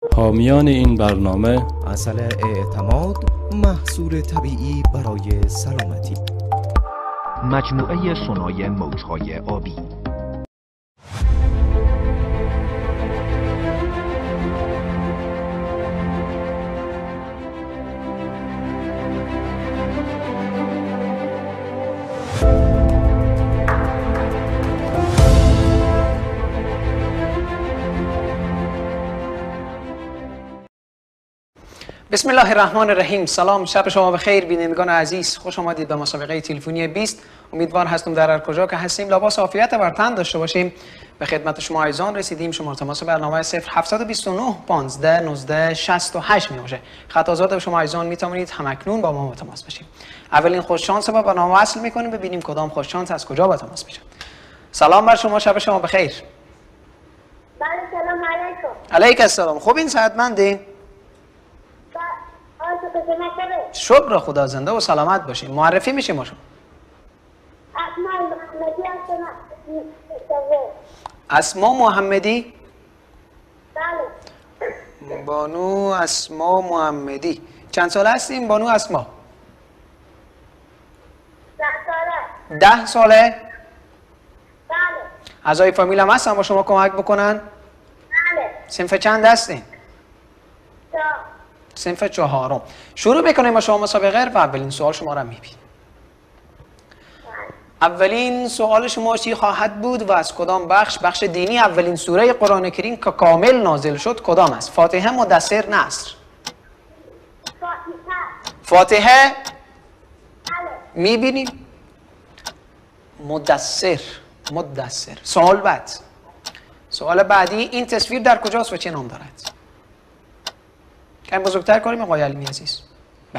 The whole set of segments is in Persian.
حامیان این برنامه عسل اعتماد، محصول طبیعی برای سلامتی. مجموعه سونای موج‌های آبی. بسم الله الرحمن الرحیم. سلام، شب شما بخیر بینندگان عزیز. خوش آمدید به مسابقه تلفنی 20. امیدوار هستم در هر کجا که هستیم لباس عافیت بر تن داشته باشیم. به خدمت شما عزیزان رسیدیم. شماره تماس برنامه 0729 15 19 68 می باشه. خط آزاد شما عزیزان می توانید همکنون با ما تماس بشید. اولین خوش شانس با برنامه وصل می‌کنیم، ببینیم کدام خوش شانس از کجا با تماس میشه. سلام بر شما، شب شما بخیر. بله، سلام علیکم. علیک السلام. خوبین، صحتمندین؟ شکر خدا، زنده و سلامت باشین. معرفی میشیم ما شما. اسما محمدی؟ بله. بانو اسما محمدی. چند ساله هستیم بانو اسما؟ 10 ساله. 10 ساله؟ بله. اعضای فامیل هم هستن با شما کمک بکنن؟ بله. صنف چند هستین؟ 4. صنف 4. شروع بکنیم با شما مسابقه و اولین سوال شما را میبینیم. اولین سوال شما چی خواهد بود و از کدام بخش دینی اولین سوره قرآن کریم که کامل نازل شد کدام است؟ فاتحه، مدثر، نصر؟ فاتحه. بله. میبینیم؟ مدثر. سوال بعدی، این تصویر در کجاست و چه نام دارد؟ کمی بزرگتر کنیم آقای علیمی عزیز. بله.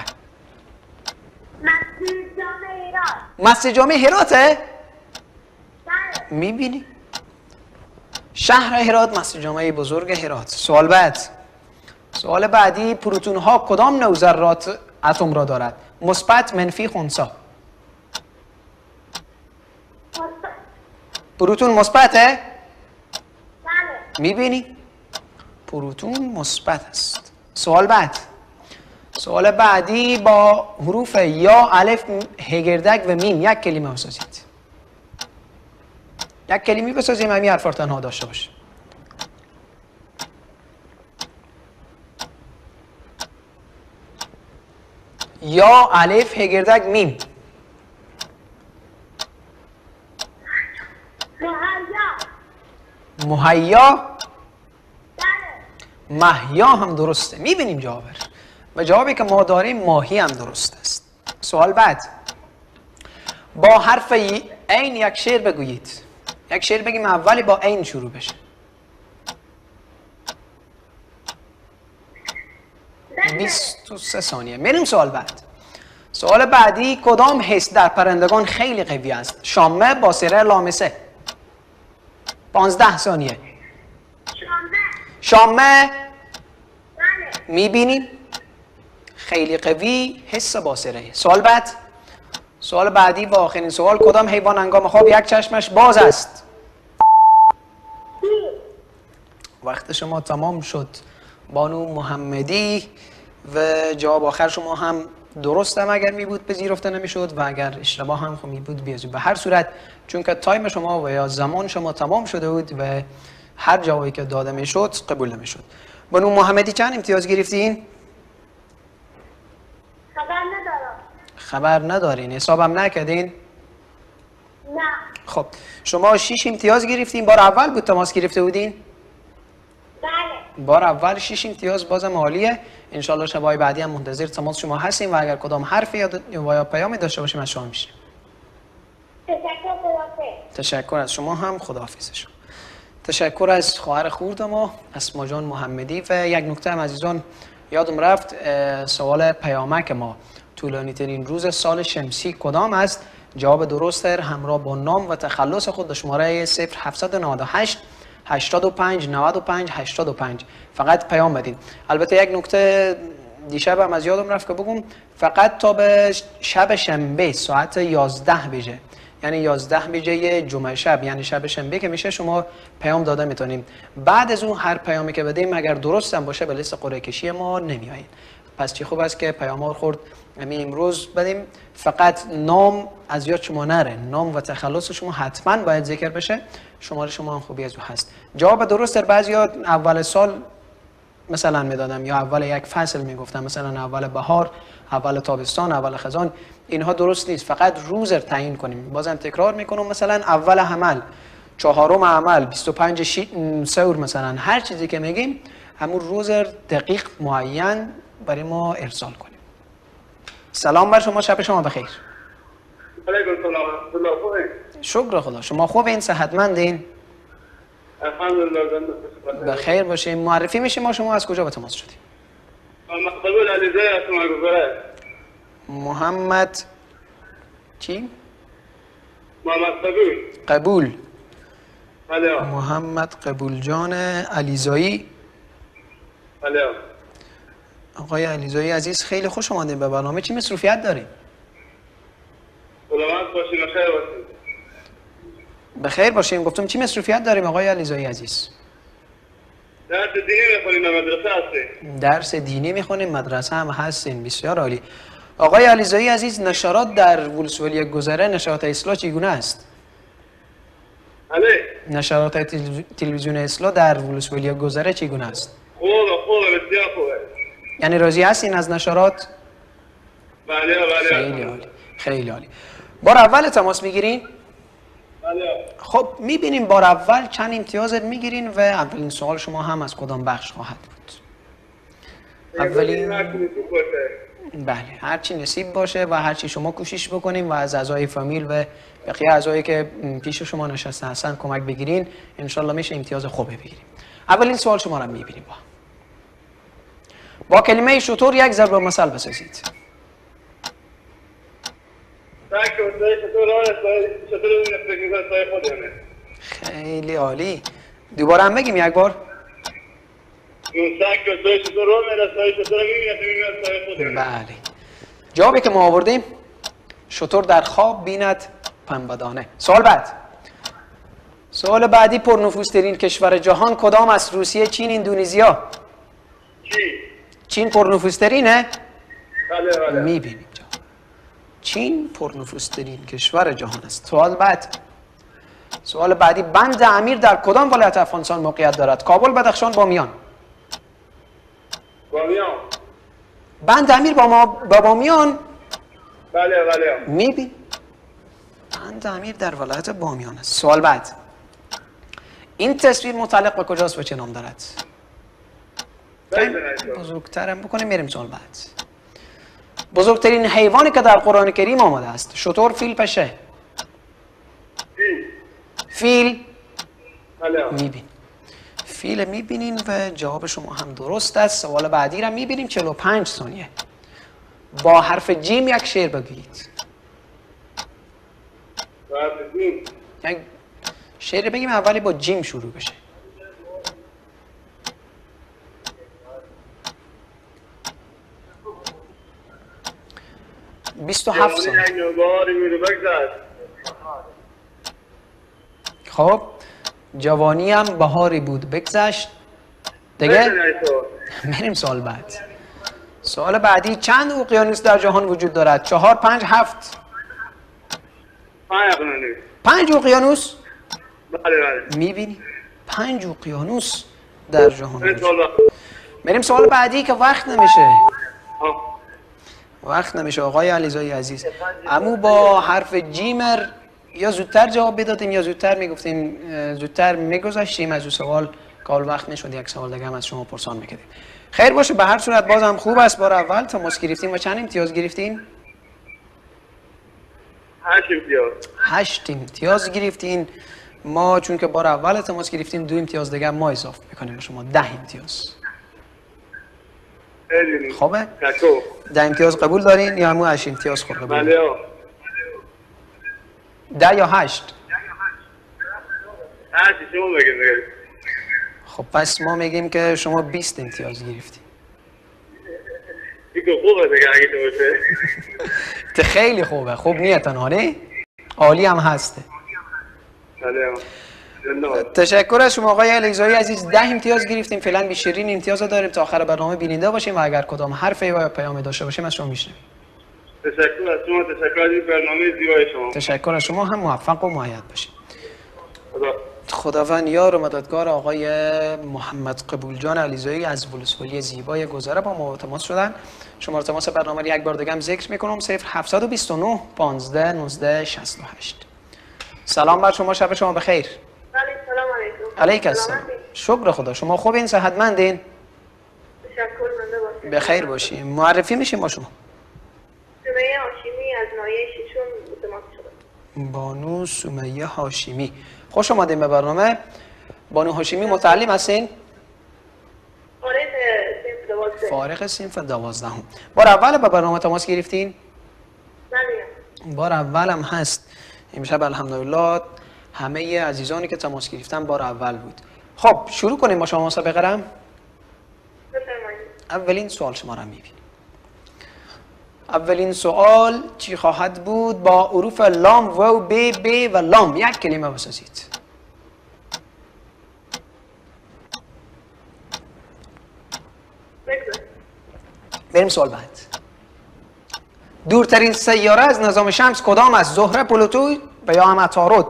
مسجد جامع هرات. مسجد جامع هراته؟ بله. میبینی؟ شهر هرات، مسجد جامع بزرگ هرات. سوال بعدی، پروتون ها کدام نوع ذرات اتم را دارد؟ مثبت، منفی، خنثی؟ پروتون مثبته؟ بله. میبینی؟ پروتون مثبت است. سوال بعدی، با حروف یا، الف، هگردک و میم یک کلمه بسازید. یک کلمه بسازیم همین حرف تنها داشته باشه. یا، الف، هگردک، میم. مهیا. بله. محیا هم درسته. میبینیم جواب و جوابی که ما داریم ماهی هم درست است. سوال بعد، با حرف عین یک شعر بگویید. یک شعر بگیم اولی با عین شروع بشه. 23 ثانیه. میریم سوال بعد. سوال بعدی، کدام حس در پرندگان خیلی قوی است؟ شامه، باسره، لامسه؟ 15 ثانیه. شامه. بله. میبینیم؟ خیلی قوی، حس باسره. سوال بعدی و آخرین سوال، کدام حیوان هنگام خواب یک چشمش باز است؟ وقت شما تمام شد بانو محمدی و جواب آخر شما هم درست هم اگر می بود پذیرفته نمیشد و اگر اشتباه هم می بود بیازید. به هر صورت چون که تایم شما و یا زمان شما تمام شده بود و هر جوابی که داده میشد قبول نمیشد. بانو محمدی چند امتیاز گرفتین؟ خبر ندارین. حسابم نکردین؟ نه. خب شما 6 امتیاز گرفتین. بار اول بود تماس گرفته بودین؟ بله. بار اول 6 امتیاز، بازم عالیه. انشالله شبای بعدی هم منتظر تماس شما هستیم و اگر کدام حرفی یا پیامی داشته باشیم از شما میشیم. تشکر از شما هم. خداحافظ شما. تشکر از خواهر خورد ما اسما جان محمدی. و یک نکته هم عزیزان یادم رفت، سوال پیامک ما طولانی ترین روز سال شمسی کدام است؟ جواب درست همراه با نام و تخلص خود شماره 0798 85 95 85 فقط پیام بدین. البته یک نکته دیشب هم از یادم رفت که بگم، فقط تا به شب شنبه ساعت 11 بجه یعنی 11 به جای جمعه شب یعنی شب شنبه که میشه شما پیام داده میتونیم. بعد از اون هر پیامی که بدیم اگر درست هم باشه به لیست قرعه کشی ما نمیایین. پس چی خوب است که پیام ها خورد امروز بدیم. فقط نام از یاد شما نره، نام و تخلص شما حتما باید ذکر بشه. شماره شما هم خوبی از او هست. جواب درست در بعضیا اول سال مثلا میدادم یا اول یک فصل میگفتم، مثلا اول بهار، اول تابستان، اول خزان. اینها درست نیست. فقط روز رو تعیین کنیم. بازم تکرار میکنم، مثلا اول عمل، چهارم عمل، 25 سور، مثلا هر چیزی که میگیم همون روز دقیق معین برای ما ارسال کنیم. سلام بر شما، شب شما بخیر. علیکم سلام. شکر خدا. شما خوبین؟ صحتمندین؟ الحمدلله. بخیر باشیم. معرفی میشیم ما شما از کجا به تماس شدیم؟ قبول علیزاده هستم گذاره. محمد چی؟ محمد قبول. قبول. بله. محمد قبول جان علیزایی. بله. آقای علیزایی عزیز خیلی خوش آمدید به برنامه. چی مصروفیت داریم؟ سلامت باشین و خیر باشین. بخیر باشیم. گفتم چی مصروفیت داریم آقای علیزایی عزیز؟ درس دینی میخونیم و مدرسه هستیم. درس دینی میخونیم، مدرسه هم هستین. بسیار عالی. آقای علیزایی عزیز ولسوالی در ولسوالی گذره نشرات اصلاح چگونه است؟ بله. نشرات تلویزیون اصلاح در ولسوالی گذره چگونه است؟ خوبه بسیار خوبه. یعنی راضی هستین از نشرات؟ بله. خیلی عالی. خیلی عالی. بار اول تماس میگیرین؟ بله. خب میبینیم بار اول چند امتیاز میگیرین و اولین سوال شما هم از کدام بخش خواهد بود؟ اولین بله، هرچی نصیب باشه و هرچی شما کوشش بکنیم و از اعضای فامیل و بقیه اعضایی که پیش شما نشسته هستن کمک بگیرین، انشالله میشه امتیاز خوبی بگیریم. اولین سوال شما رو میبینیم. با کلمه شطور یک ضرب المثل بسازید. خیلی عالی. دوباره هم بگیم یک بار. بله. جوابی که ما آوردیم شطور در خواب بیند پنبه‌دانه. سوال بعد. سوال بعدی پرنفوذترین کشور جهان کدام است؟ روسیه، چین، اندونزیا؟ چین پرنفوذترینه؟ بله. میبینیم چین پرنفوذترین کشور جهان است. سوال بعد. سوال بعدی بند امیر در کدام ولایت افغانستان موقعیت دارد؟ کابل، بدخشان، بامیان؟ بامیان. بند امیر با بامیان؟ بله. میبین بند امیر در ولایت بامیان است. سوال بعد. این تصویر متعلق به کجاست و چه نام دارد؟ بزرگترم بکنیم میریم سوال بعد. بزرگترین حیوانی که در قرآن کریم آمده است؟ شتر، فیل، پشه؟ فیل. بله. میبین فیل میبینین و جواب شما هم درست است. سوال بعدی را میبینیم. 45 ثانیه. با حرف جیم یک شعر بگویید. یک شعر بگیم اولی با جیم شروع بشه. بیست و هفت ثانیه. خب جوانی هم بهاری بود بگذشت. دیگه میریم سوال بعد. سوال بعدی چند اقیانوس در جهان وجود دارد؟ 4، 5، 7؟ 5 اقیانوس؟ بله. میبینی 5 اقیانوس در جهان وجود. میریم سوال بعدی که وقت نمیشه. وقت نمیشه آقای علیزایی عزیز. امو با حرف جیمر یا زودتر جواب بدادیم یا زودتر میگفتیم، زودتر میگذاشتیم از اون سوال که وقت نشد یک سوال دیگه هم از شما پرسان میکردیم. خیر باشه. به هر صورت باز هم خوب است. بار اول تماس گرفتیم و چند امتیاز گرفتین؟ 8 امتیاز. 8 امتیاز گرفتین. ما چون که بار اول تماس گرفتیم 2 امتیاز دیگه ما اضافه میکنیم شما 10 امتیاز. خوبه؟ 10 امتیاز قبول دارین یا همون 8 امتیاز خود قبول؟ بله. 10 یا 8؟ 8 شما بگید. خب پس ما میگیم که شما 20 امتیاز گرفتی. دیگه خوبه دیگه اگه تو باشه. خیلی خوبه. خوب نیتن آره؟ عالی هم هسته. سلام. زنده تشکر از شما آقای الیزایی عزیز. 10 امتیاز گرفتیم، فعلا 20 امتیاز رو داریم تا آخر برنامه بیننده باشیم و اگر کدام حرفی و پیامی داشته باشیم از شما میشنویم. تشکر از شما، تشکر از این برنامه زیبای شما. تشکر از شما، هم موفق و مؤید باشید. خدا. خداوند یار و مددگار آقای محمد قبولجان علیزایی از ولسوالی زیبای گذره با ما تماس شدن. شماره تماس برنامه رو یک بار دیگه هم ذکر میکنم: 0729 15 19 68. سلام بر شما، شب شما بخیر. بله سلام علیکم. علیک السلام. شکر خدا. شما خوبین؟ صحتمندین؟ تشکر، زنده باشید. بخیر باشیم. معرفی میشیم با شما. سمیه هاشمی از ناحیه ششم تماس شدم. بانو سمیه هاشمی، خوش آمدین به برنامه. بانو هاشمی متعلم هستین؟ فارغ صنف 12. فارغ صنف 12. بار اول به برنامه تماس گرفتین؟ بله. بار اول هم هست. امشب الحمدلله همه عزیزانی که تماس گرفتن بار اول بود. خب شروع کنیم با شما مسابقه رم. بفرمایید. اولین سوال شما را میبینیم. اولین سوال چی خواهد بود؟ با حروف لام، واو، ب و لام یک کلمه بسازید. بگذار. بریم سوال بعد. دورترین سیاره از نظام شمس کدام است؟ زهره، پلوتو و یا هم عطارد؟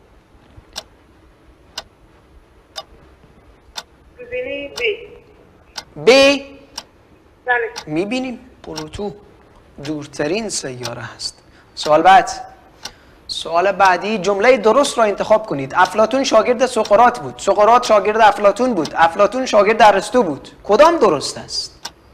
گزینه ب. ب. بله. میبینیم پلوتو دورترین سیاره هست. سوال بعد. سوال بعدی جمله درست را انتخاب کنید. افلاطون شاگرد سقراط بود. سقراط شاگرد افلاطون بود. افلاطون شاگرد ارسطو بود. کدام درست است؟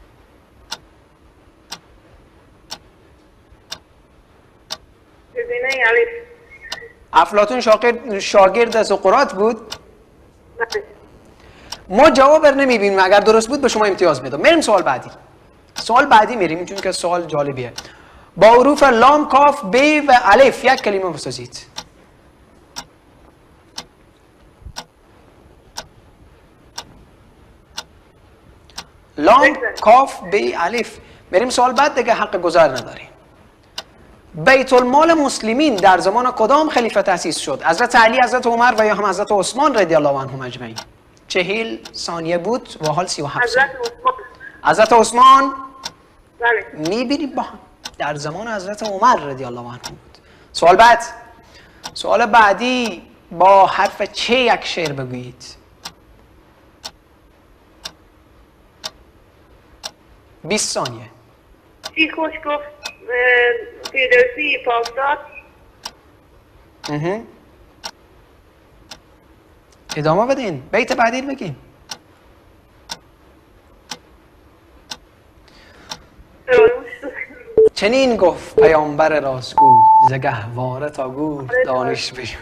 گزینه الف. افلاطون شاگرد سقراط بود. بله. ما جواب نمیبینیم، اگر درست بود به شما امتیاز میدم. میریم سوال بعدی. سوال بعدی میریم چون که سوال جالبیه. با حروف لام، کاف، ب و الف یک کلمه بسازید. لام، کاف، ب، الف. بریم سوال بعد دیگه، حق گذار نداریم. بیت المال مسلمین در زمان کدام خلیفه تأسیس شد؟ حضرت علی، حضرت عمر و یا هم حضرت عثمان رضی الله عنهم اجمعین. 40 ثانیه بود و حال 37 ثانیه. حضرت عثمان. حضرت عثمان. بله. میبینیم با هم در زمان حضرت عمر رضی الله عنه بود. سوال بعد. سوال بعدی با حرف چه یک شعر بگویید. اه، 20 ثانیه. چی خوش گفت فردوسی پاکداد. ادامه بدین. بیت بعدی رو بگین. چنین گفت پیامبر راستگوی ز گهواره تا گور دانش بجو.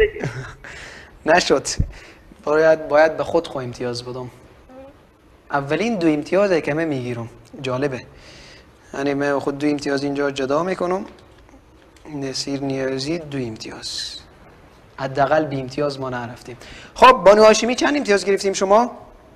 نشد. باید به خود خود امتیاز بدم. اولین 2 امتیاز کمه میگیرم. جالبه. یعنی من خود 2 امتیاز اینجا جدا میکنم. نصیر نیازی 2 امتیاز. حداقل بی امتیاز ما نرفتیم. خب بانو هاشمی چند امتیاز گرفتیم شما؟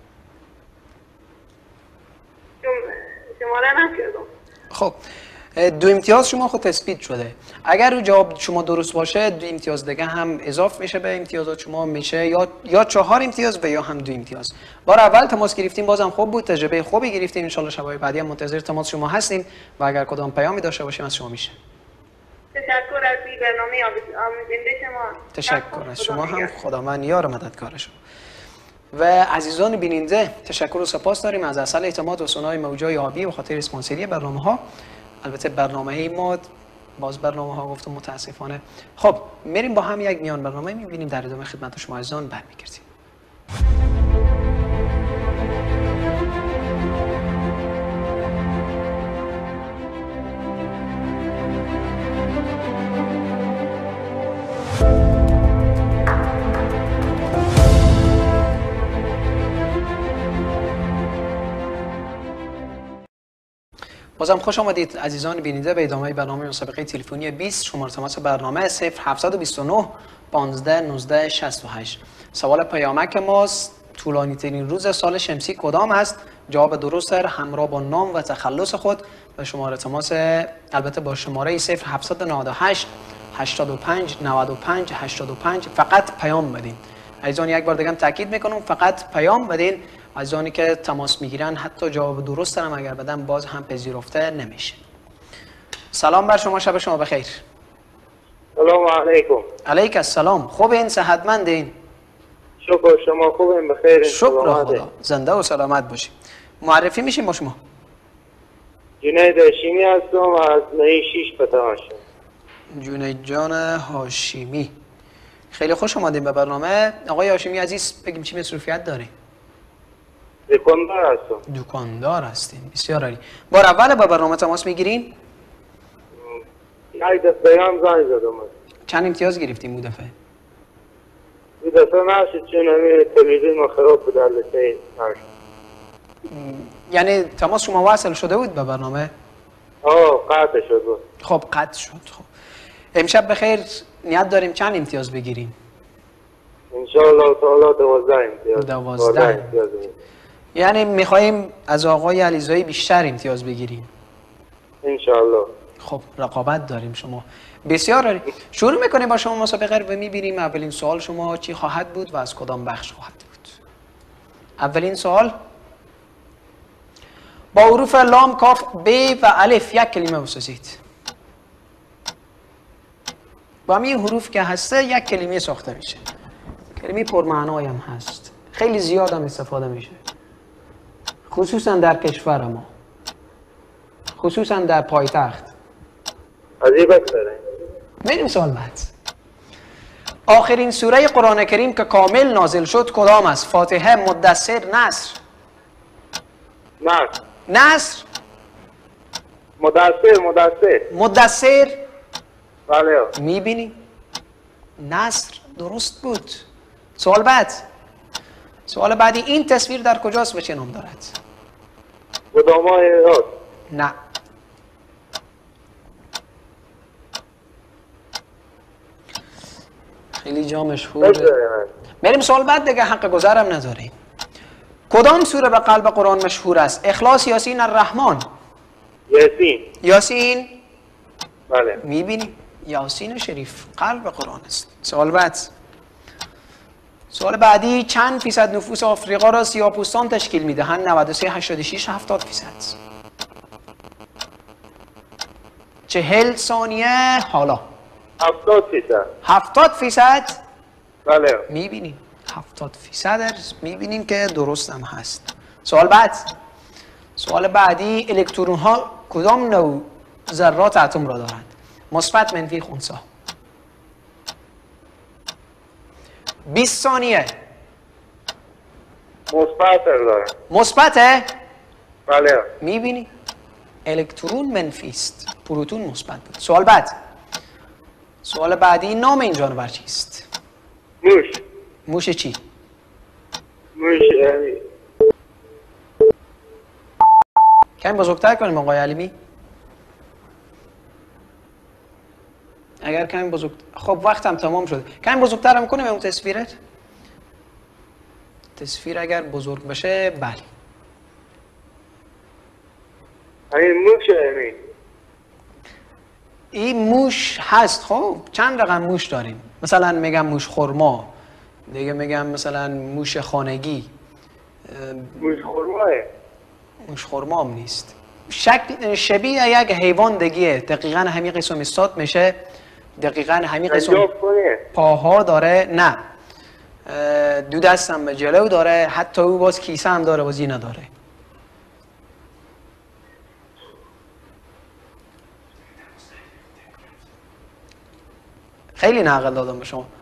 شماره نکردم. خب 2 امتیاز شما خود تثبیت شده. اگر رو جواب شما درست باشه 2 امتیاز دیگه هم اضافه میشه به امتیازات شما، میشه یا 4 امتیاز و یا هم 2 امتیاز. بار اول تماس گرفتیم، بازم خوب بود، تجربه خوبی گرفتیم. ان شاء الله شبای بعدی هم منتظر تماس شما هستیم و اگر کدام پیامی داشته باشیم از شما میشه. تشکر از این برنامه آموزنده شما. تشکر از شما هم. خداوند یار و مددگار شما. و عزیزان بیننده تشکر و سپاس داریم از اصل اعتماد و ثنای موجای آبی و خاطر اسپانسری برنامه‌ها. البته برنامه ما باز برنامه‌ها گفتم متاسفانه. خب میریم با هم یک میان برنامه می‌بینیم، در ادامه خدمت شما عزیزان برمیگردیم. بازم خوش آمدید عزیزان بیننده به ادامه برنامه مسابقه تلفنی 20. شماره تماس برنامه 0729 15 19 68. سوال پیامک ماست: طولانی ترین روز سال شمسی کدام است؟ جواب درست در همراه با نام و تخلص خود و شماره تماس البته با شماره 0798 85 95 85 فقط پیام بدین. عزیزان یک بار دیگه هم تاکید میکنم فقط پیام بدین. عزیزانی که تماس میگیرن حتی جواب درست هم اگر بدن باز هم پذیرفته نمیشه. سلام بر شما، شب شما بخیر. سلام علیکم. علیک السلام. خوبین؟ صحتمندین؟ شکر، شما خوبین؟ بخیر؟ شکر خدا. زنده و سلامت باشید. معرفی میشیم با شما. جنید هاشمی هستم از نهی 6 پتهاشم. جنید جان هاشمی، خیلی خوش آمدین به برنامه. آقای هاشمی عزیز بگیم چی مصروفیت دارین؟ دکاندار هستم. دکاندار هستین، بسیار عالی. بار اول با برنامه تماس میگیرین؟ یک دفعه هم زنگ زدم. چند امتیاز گرفتیم بود دفعه؟ این دفعه نشد چون همین تلویزیون ما خراب بود در لسه نشد. یعنی تماس شما وصل شده بود به برنامه؟ قطع شد بود. خب قطع شد. خب امشب بخیر نیت داریم چند امتیاز بگیریم؟ انشاءالله تعالی 12 امتیاز. 12 امتیاز. یعنی میخواییم از آقای علیزایی بیشتر امتیاز بگیریم انشاءالله. خب رقابت داریم شما. بسیار عالی. شروع میکنیم با شما مسابقه رو و میبینیم اولین سوال شما چی خواهد بود و از کدام بخش خواهد بود. اولین سوال با حروف لام، کاف، ب و الف یک کلمه بسازید. با همین حروف که هسته یک کلمه ساخته میشه. کلمه پرمعنایی هم هست. خیلی زیاد هم استفاده میشه. خصوصا در کشور ما. خصوصا در پایتخت. عجیبه داره. بریم سوال بعد. آخرین سوره قرآن کریم که کامل نازل شد کدام است؟ فاتحه، مدثر، نصر؟ نصر. مدثر. بله. میبینی؟ نصر درست بود. سوال بعد. سوال بعدی این تصویر در کجاست و چه نام دارد؟ گدامای راست. نه. خیلی جا مشهوره. بریم سوال بعد دیگه، حق گذرم نداریم. کدام سوره به قلب قرآن مشهور است؟ اخلاص، یاسین، الرحمن؟ یاسین. بله. میبینی؟ یاسین شریف قلب قرآن است. سوال بعد. سوال بعدی چند فیصد نفوس آفریقا را سیاه‌پوستان تشکیل میدهند؟ 93، 86، 70%. 40 ثانیه حالا. 70%. بله. میبینیم 70% میبینیم که درست هم هست. سوال بعد. سوال بعدی الکترون ها کدام نوع ذرات اتم را دارند؟ مثبت، منفی، خنثی؟ 20 ثانیه. مثبته؟ بله. میبینی الکترون منفی است، پروتون مثبت بود. سوال بعد. سوال بعدی نام این جانور چیست؟ موش. موش چی؟ موش کمی بزرگتر کنیم آقای علیمی. اگر کمی بزرگ، خب وقتم تمام شد. کمی بزرگتر هم کنیم اون تصویرت. تصویر اگر بزرگ بشه بله. این موشه. این موش هست. خب چند رقم موش داریم. مثلا میگم موش خرما، دیگه میگم مثلا موش خانگی. موش خرماه. موش خرما هم نیست. شکل شبیه یک حیوان دیگه. دقیقاً همین قسم استاد میشه. دقیقاً همین قسم پاها داره. نه. دو دست هم به جلو داره. حتی او باز کیسه هم داره، بازی نداره. خیلی نقل دادم به شما.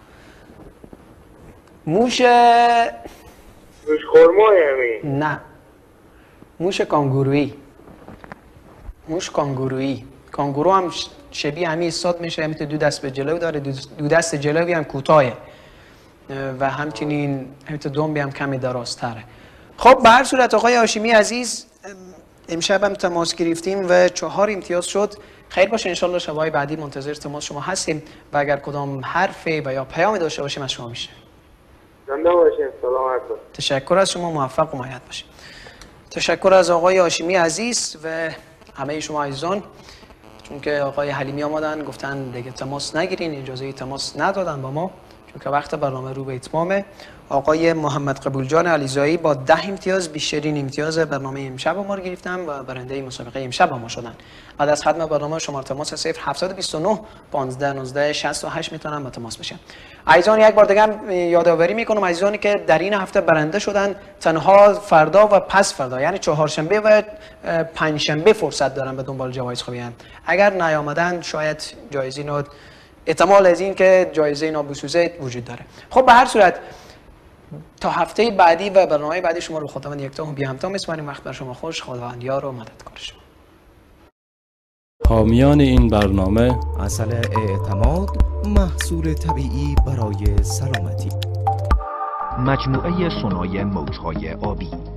موش خرماه همین. نه. موش کانگورویی. موش کانگورویی. کانگورو هم شبیه همین استاد میشه. همین دو دست به جلو داره. دو دست جلوی هم کوتاهه و همچنین همین دنبی هم کمی درازتره. خب به هر صورت آقای هاشمی عزیز امشب هم تماس گرفتیم و 4 امتیاز شد. خیر باشه، انشالله شبای بعدی منتظر تماس شما هستیم و اگر کدام حرفی و یا پیامی داشته باشیم از شما میشه. زنده باشین. سلامت باشین. تشکر از شما. موفق و مایت باشید. تشکر از آقای هاشمی عزیز و همه شما عزیزان، چون که آقای حلیمی آمدن گفتن دیگه تماس نگیرین، اجازه تماس ندادن با ما چون که وقت برنامه رو به اتمامه. آقای محمد قبولجان علیزایی با 10 امتیاز بیشترین امتیاز برنامه امشب ما رو گرفتن و برنده مسابقه امشب ما شدن. بعد از ختم برنامه شماره تماس 0729 15 19 68 میتونن با تماس بشن. عزیزان یک بار دیگه یادآوری میکنم عزیزانی که در این هفته برنده شدن تنها فردا و پس فردا یعنی چهارشنبه و پنجشنبه فرصت دارن به دنبال جوایز خوبیان. اگر نیامدن شاید جایزه اینا احتمال از این که جایزه اینا بسوزه وجود داره. خب به هر صورت تا هفته بعدی و برنامه بعدی شما رو خداوند یکتا و بی همتا میسپاریم. وقت بر شما خوش، خداوند یار و مددکار شما. حامیان این برنامه عسل اعتماد، محصول طبیعی برای سلامتی. مجموعه سونای موجهای آبی